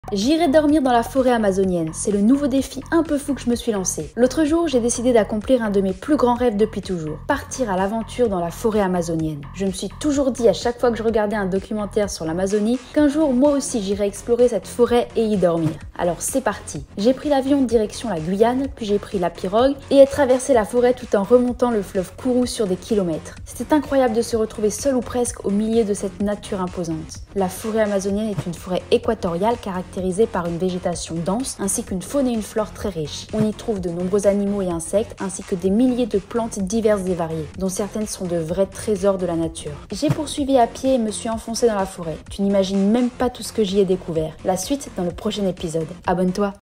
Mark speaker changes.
Speaker 1: J'irai dormir dans la forêt amazonienne, c'est le nouveau défi un peu fou que je me suis lancé. L'autre jour, j'ai décidé d'accomplir un de mes plus grands rêves depuis toujours, partir à l'aventure dans la forêt amazonienne. Je me suis toujours dit à chaque fois que je regardais un documentaire sur l'Amazonie qu'un jour moi aussi j'irais explorer cette forêt et y dormir. Alors c'est parti. J'ai pris l'avion direction la Guyane, puis j'ai pris la pirogue et ai traversé la forêt tout en remontant le fleuve Kourou sur des kilomètres. C'était incroyable de se retrouver seul ou presque au milieu de cette nature imposante. La forêt amazonienne est une forêt équatoriale caractérisée par une végétation dense ainsi qu'une faune et une flore très riches. On y trouve de nombreux animaux et insectes ainsi que des milliers de plantes diverses et variées, dont certaines sont de vrais trésors de la nature. J'ai poursuivi à pied et me suis enfoncé dans la forêt. Tu n'imagines même pas tout ce que j'y ai découvert. La suite dans le prochain épisode. Abonne-toi!